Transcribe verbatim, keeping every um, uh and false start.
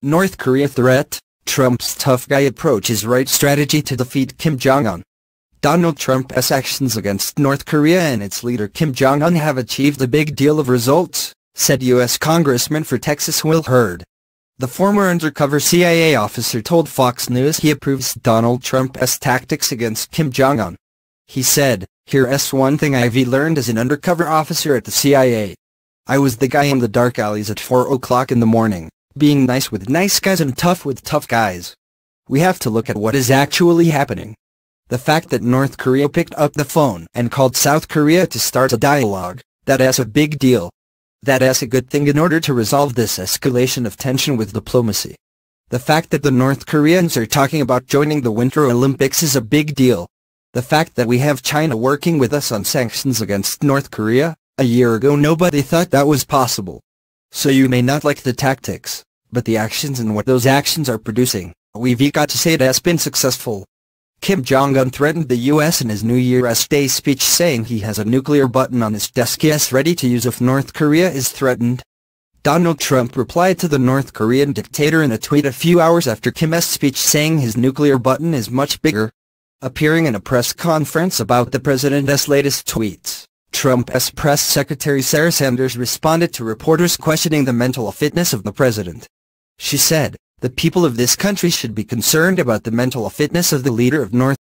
North Korea threat, Trump's tough guy approach is right strategy to defeat Kim Jong-un. Donald Trump's actions against North Korea and its leader Kim Jong-un have achieved a big deal of results, said U S Congressman for Texas Will Hurd. The former undercover C I A officer told Fox News he approves Donald Trump's tactics against Kim Jong-un. He said, "Here's one thing I've learned as an undercover officer at the C I A. I was the guy in the dark alleys at four o'clock in the morning, being nice with nice guys and tough with tough guys. We have to look at what is actually happening. The fact that North Korea picked up the phone and called South Korea to start a dialogue, that is a big deal. That is a good thing in order to resolve this escalation of tension with diplomacy. The fact that the North Koreans are talking about joining the Winter Olympics is a big deal. The fact that we have China working with us on sanctions against North Korea, a year ago nobody thought that was possible. So you may not like the tactics, but the actions and what those actions are producing, we've got to say it has been successful." Kim Jong-un threatened the U S in his New Year's Day speech, saying he has a nuclear button on his desk yes ready to use if North Korea is threatened. Donald Trump replied to the North Korean dictator in a tweet a few hours after Kim's speech, saying his nuclear button is much bigger. Appearing in a press conference about the president's latest tweets, Trump's press secretary Sarah Sanders responded to reporters questioning the mental fitness of the president. She said, "The people of this country should be concerned about the mental fitness of the leader of North